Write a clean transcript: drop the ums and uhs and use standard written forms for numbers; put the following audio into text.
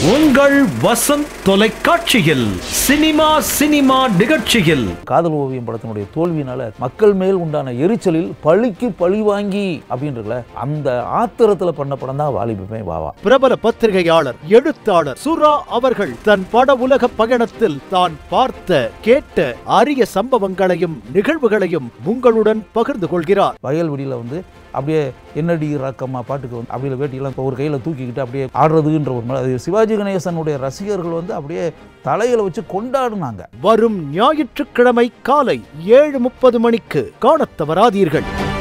உங்கள் வசந்த் தொலைக்காட்சியில் சினிமா நிகழ்ச்சியில் காதல் ஓவியம் படத்தினுடைய தோல்வியினால மக்கள் மேல் உண்டான எரிச்சலில் பழிக்கு பழி வாங்கி அப்படின்றல அந்த ஆத்திரத்துல பண்ண படம் தான் வாலிபமே வாவா. பிரபல பத்திரிகையாளர் எழுத்தாளர் சுரா அவர்கள் தன் பட உலக பயணத்தில் தான் பார்த்த கேட்ட அரிய சம்பவங்களையும் நிகழ்வுகளையும் உங்களுடன் பகிர்ந்து கொள்கிறார். வயல்வெளியில அப்படியே என்னடி ராக்கம்மா பாட்டுக்கு அப்படியே வேட்டியெல்லாம் ஒரு கையில தூக்கிக்கிட்டு அப்படியே ஆடுறதுன்ற ஒரு சிவாஜி கணேசனுடைய ரசிகர்கள் அப்படியே தலையில வச்சு கொண்டாடுனாங்க. வரும் ஞாயிற்றுக்கிழமை காலை 7:30 மணிக்கு காணத் தவறாதீர்கள்.